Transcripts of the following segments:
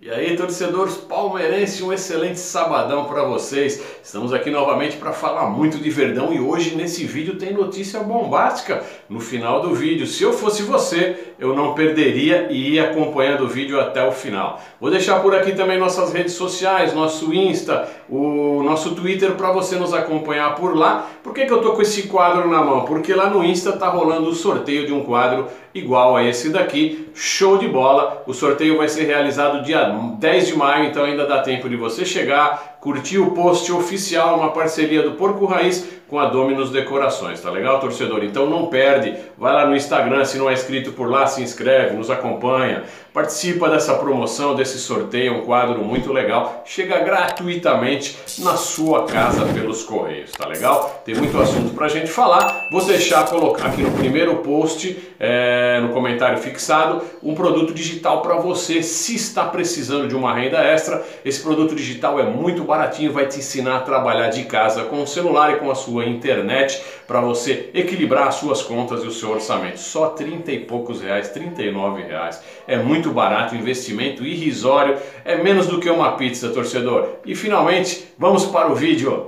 E aí, torcedores palmeirenses, um excelente sabadão para vocês. Estamos aqui novamente para falar muito de Verdão e hoje nesse vídeo tem notícia bombástica no final do vídeo. Se eu fosse você, eu não perderia e ia acompanhando o vídeo até o final. Vou deixar por aqui também nossas redes sociais, nosso Insta, o nosso Twitter para você nos acompanhar por lá. Por que eu tô com esse quadro na mão? Porque lá no Insta tá rolando o sorteio de um quadro igual a esse daqui, show de bola. O sorteio vai ser realizado dia 10 de maio, então ainda dá tempo de você chegar, curtir o post oficial, uma parceria do Porco Raiz com a Dominus Decorações, tá legal, torcedor? Então não perde, vai lá no Instagram, se não é inscrito por lá, se inscreve, nos acompanha, participa dessa promoção, desse sorteio, um quadro muito legal, chega gratuitamente na sua casa pelos correios, tá legal? Tem muito assunto pra gente falar, vou deixar colocar aqui no primeiro post, no comentário fixado, um produto digital para você, se está precisando de uma renda extra. Esse produto digital é muito baratinho, vai te ensinar a trabalhar de casa com o celular e com a sua internet para você equilibrar as suas contas e o seu orçamento. Só 30 e poucos reais, 39 reais. É muito barato, investimento irrisório, é menos do que uma pizza, torcedor. E finalmente, vamos para o vídeo.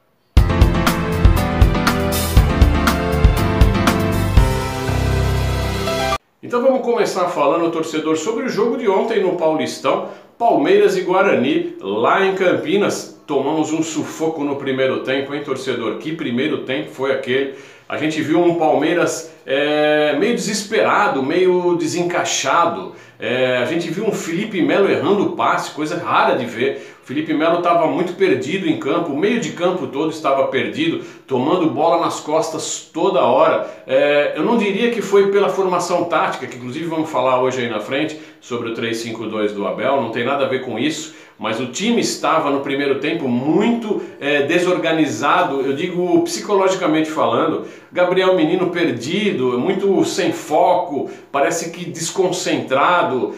Então vamos começar falando, torcedor, sobre o jogo de ontem no Paulistão, Palmeiras e Guarani, lá em Campinas. Tomamos um sufoco no primeiro tempo, hein, torcedor? Que primeiro tempo foi aquele? A gente viu um Palmeiras meio desesperado, meio desencaixado. A gente viu um Felipe Melo errando o passe, coisa rara de ver. O Felipe Melo estava muito perdido em campo, o meio de campo todo estava perdido, tomando bola nas costas toda hora. Eu não diria que foi pela formação tática, que inclusive vamos falar hoje aí na frente sobre o 3-5-2 do Abel, não tem nada a ver com isso. Mas o time estava no primeiro tempo muito desorganizado, eu digo psicologicamente falando. Gabriel Menino perdido, muito sem foco, parece que desconcentrado.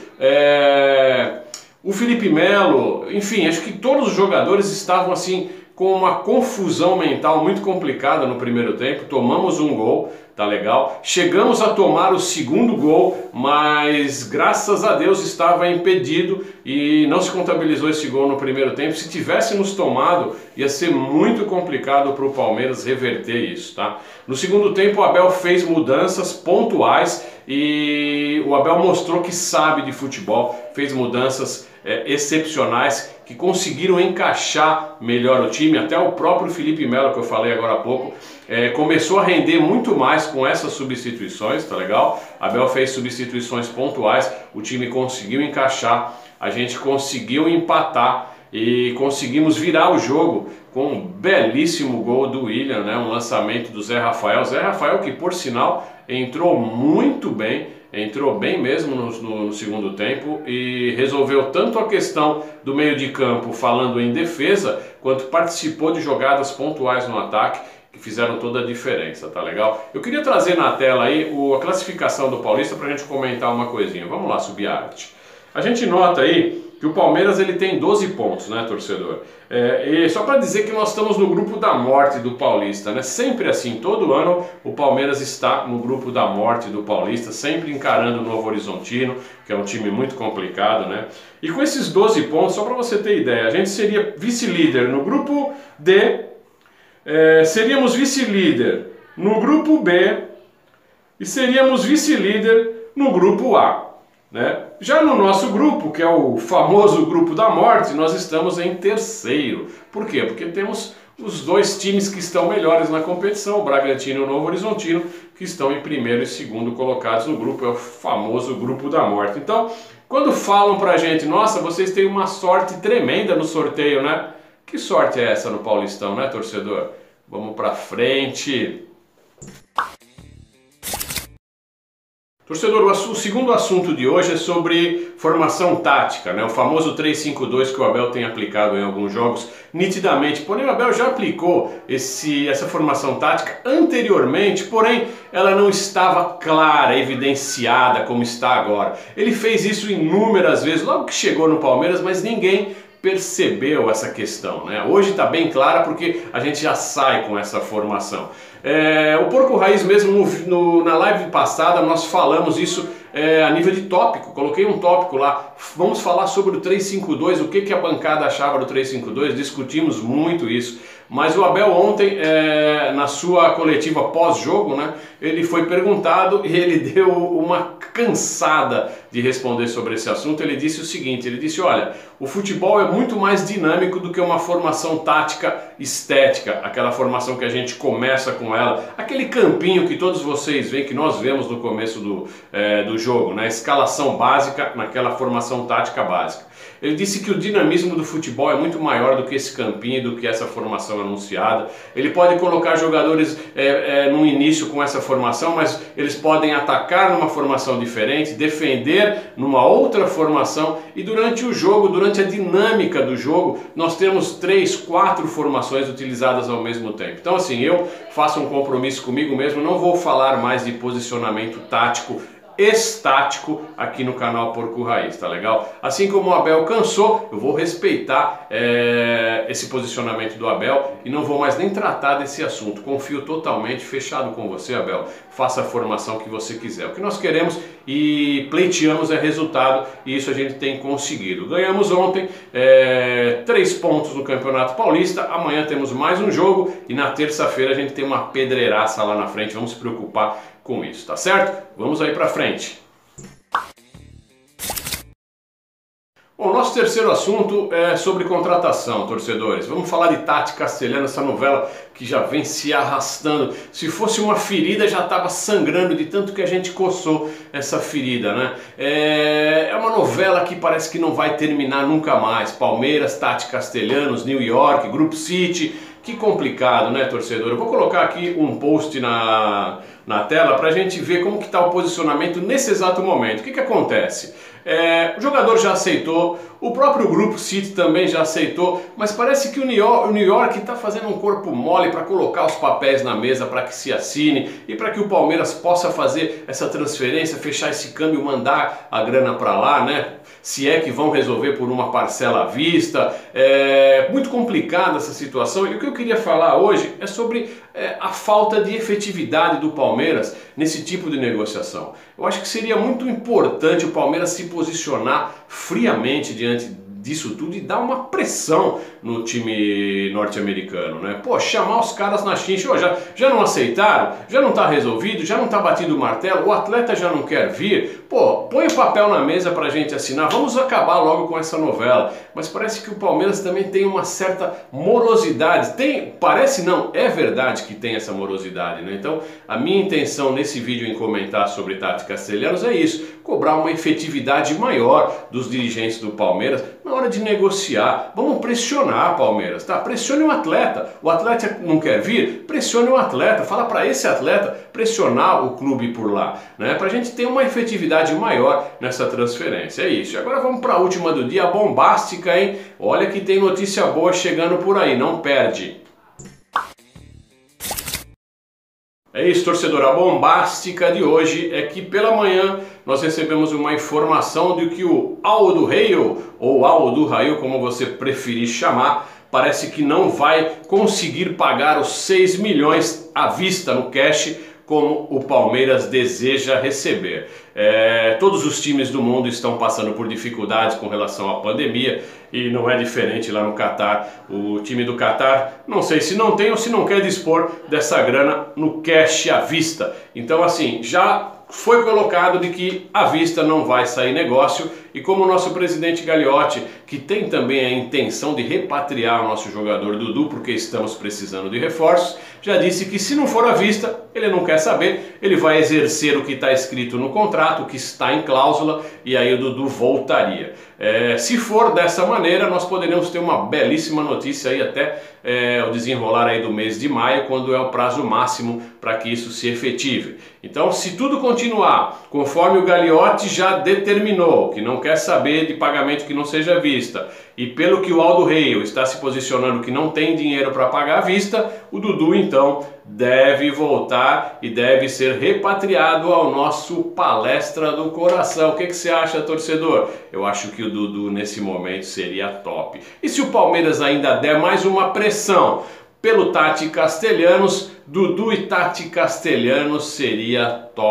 O Felipe Melo, enfim, acho que todos os jogadores estavam assim com uma confusão mental muito complicada no primeiro tempo. Tomamos um gol, tá legal. Chegamos a tomar o segundo gol, mas graças a Deus estava impedido e não se contabilizou esse gol no primeiro tempo. Se tivéssemos tomado, ia ser muito complicado para o Palmeiras reverter isso, tá? No segundo tempo, o Abel fez mudanças pontuais e o Abel mostrou que sabe de futebol, fez mudanças excepcionais que conseguiram encaixar melhor o time. Até o próprio Felipe Melo, que eu falei agora há pouco, começou a render muito mais com essas substituições, tá legal? Abel fez substituições pontuais, o time conseguiu encaixar, a gente conseguiu empatar e conseguimos virar o jogo com um belíssimo gol do William, né? Um lançamento do Zé Rafael. Zé Rafael que, por sinal, entrou muito bem, entrou bem mesmo no segundo tempo e resolveu tanto a questão do meio de campo falando em defesa, quanto participou de jogadas pontuais no ataque que fizeram toda a diferença, tá legal? Eu queria trazer na tela aí a classificação do Paulista pra gente comentar uma coisinha. Vamos lá, subir a arte. A gente nota aí que o Palmeiras ele tem 12 pontos, né, torcedor? E só para dizer que nós estamos no grupo da morte do Paulista, né? Sempre assim, todo ano o Palmeiras está no grupo da morte do Paulista, sempre encarando o Novo Horizontino, que é um time muito complicado, né? E com esses 12 pontos, só para você ter ideia, a gente seria vice-líder no grupo D, seríamos vice-líder no grupo B e seríamos vice-líder no grupo A. Né? Já no nosso grupo, que é o famoso grupo da morte, nós estamos em terceiro. Por quê? Porque temos os dois times que estão melhores na competição, o Bragantino e o Novo Horizontino, que estão em primeiro e segundo colocados no grupo, é o famoso grupo da morte. Então, quando falam pra gente, nossa, vocês têm uma sorte tremenda no sorteio, né? Que sorte é essa no Paulistão, né, torcedor? Vamos pra frente! Torcedor, o segundo assunto de hoje é sobre formação tática, né? O famoso 3-5-2 que o Abel tem aplicado em alguns jogos nitidamente. Porém, o Abel já aplicou essa formação tática anteriormente, porém ela não estava clara, evidenciada como está agora. Ele fez isso inúmeras vezes, logo que chegou no Palmeiras, mas ninguém percebeu essa questão, né? Hoje está bem clara porque a gente já sai com essa formação. O Porco Raiz mesmo na live passada nós falamos isso a nível de tópico, coloquei um tópico lá Vamos falar sobre o 3-5-2, o que a bancada achava do 3-5-2, discutimos muito isso. Mas o Abel ontem, na sua coletiva pós-jogo, né, ele foi perguntado e ele deu uma cansada de responder sobre esse assunto. Ele disse o seguinte, ele disse, olha, o futebol é muito mais dinâmico do que uma formação tática estética, aquela formação que a gente começa com ela, aquele campinho que todos vocês veem, que nós vemos no começo do jogo, né, escalação básica, naquela formação tática básica. Ele disse que o dinamismo do futebol é muito maior do que esse campinho, do que essa formação anunciada. Ele pode colocar jogadores no início com essa formação, mas eles podem atacar numa formação diferente, defender numa outra formação, e durante o jogo, durante a dinâmica do jogo, nós temos 3, 4 formações utilizadas ao mesmo tempo. Então assim, eu faço um compromisso comigo mesmo, não vou falar mais de posicionamento tático estático aqui no canal Porco Raiz, tá legal? Assim como o Abel cansou, eu vou respeitar esse posicionamento do Abel e não vou mais nem tratar desse assunto. Confio totalmente, fechado com você, Abel. Faça a formação que você quiser. O que nós queremos e pleiteamos é resultado, e isso a gente tem conseguido. Ganhamos ontem 3 pontos no Campeonato Paulista, amanhã temos mais um jogo e na terça-feira a gente tem uma pedreiraça lá na frente, vamos se preocupar com isso, tá certo? Vamos aí pra frente. Bom, o nosso terceiro assunto é sobre contratação, torcedores. Vamos falar de Tati Castelhano, essa novela que já vem se arrastando. Se fosse uma ferida já estava sangrando de tanto que a gente coçou essa ferida, né? É uma novela que parece que não vai terminar nunca mais. Palmeiras, Tati Castelhanos, New York, Group City. Que complicado, né, torcedor? Eu vou colocar aqui um post na tela para a gente ver como que está o posicionamento nesse exato momento. O que acontece? O jogador já aceitou, o próprio Grupo City também já aceitou, mas parece que o New York está fazendo um corpo mole para colocar os papéis na mesa para que se assine e para que o Palmeiras possa fazer essa transferência, fechar esse câmbio, mandar a grana para lá, né? Se é que vão resolver por uma parcela à vista. É muito complicada essa situação, e o que eu queria falar hoje é sobre a falta de efetividade do Palmeiras nesse tipo de negociação. Eu acho que seria muito importante o Palmeiras se posicionar friamente diante disso tudo e dar uma pressão no time norte-americano, né? Pô, chamar os caras na chincha, já não aceitaram? Já não está resolvido? Já não está batido o martelo? O atleta já não quer vir? Pô, põe o papel na mesa pra gente assinar, vamos acabar logo com essa novela. Mas parece que o Palmeiras também tem uma certa morosidade. Parece não, é verdade que tem essa morosidade, né? Então, a minha intenção nesse vídeo em comentar sobre Tati Castelhanos é isso, cobrar uma efetividade maior dos dirigentes do Palmeiras na hora de negociar. Vamos pressionar, Palmeiras, tá? Pressione o atleta não quer vir? Pressione o atleta, fala para esse atleta pressionar o clube por lá, né? Pra gente ter uma efetividade maior nessa transferência, é isso. E agora vamos para a última do dia, bombástica, hein? Olha que tem notícia boa chegando por aí, não perde. É isso, torcedor, a bombástica de hoje é que pela manhã nós recebemos uma informação de que o Aldo Rail, ou Aldo Rail, como você preferir chamar, parece que não vai conseguir pagar os 6 milhões à vista no cash como o Palmeiras deseja receber. Todos os times do mundo estão passando por dificuldades com relação à pandemia e não é diferente lá no Catar. O time do Catar, não sei se não tem ou se não quer dispor dessa grana no cash à vista. Então assim, já foi colocado de que à vista não vai sair negócio, e como o nosso presidente Gagliotti, que tem também a intenção de repatriar o nosso jogador Dudu, porque estamos precisando de reforços, já disse que se não for à vista, ele não quer saber, ele vai exercer o que está escrito no contrato, o que está em cláusula, e aí o Dudu voltaria. Se for dessa maneira, nós poderemos ter uma belíssima notícia aí até o desenrolar aí do mês de maio, quando é o prazo máximo para que isso se efetive. Então, se tudo continuar conforme o Gagliotti já determinou, que não quer saber de pagamento que não seja à vista, e pelo que o Aldo Rail está se posicionando que não tem dinheiro para pagar à vista, o Dudu então deve voltar e deve ser repatriado ao nosso Palestra do Coração. O que você acha, torcedor? Eu acho que o Dudu nesse momento seria top. E se o Palmeiras ainda der mais uma pressão pelo Tati Castelhanos, Dudu e Tati Castelhanos seria top.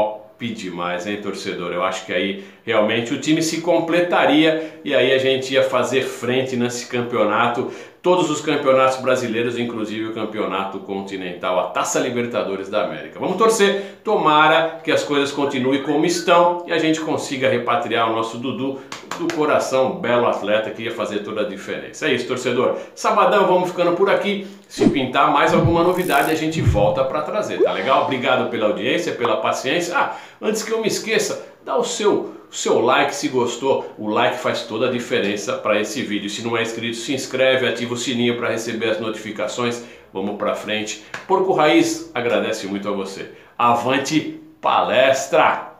demais, hein, torcedor? Eu acho que aí realmente o time se completaria e aí a gente ia fazer frente nesse campeonato, todos os campeonatos brasileiros, inclusive o campeonato continental, a Taça Libertadores da América. Vamos torcer, tomara que as coisas continuem como estão e a gente consiga repatriar o nosso Dudu do coração, belo atleta que ia fazer toda a diferença. É isso, torcedor. Sabadão, vamos ficando por aqui. Se pintar mais alguma novidade, a gente volta para trazer, tá legal? Obrigado pela audiência, pela paciência. Ah, antes que eu me esqueça, dá o seu like se gostou. O like faz toda a diferença para esse vídeo. Se não é inscrito, se inscreve, ativa o sininho para receber as notificações. Vamos para frente. Porco Raiz agradece muito a você. Avante palestra!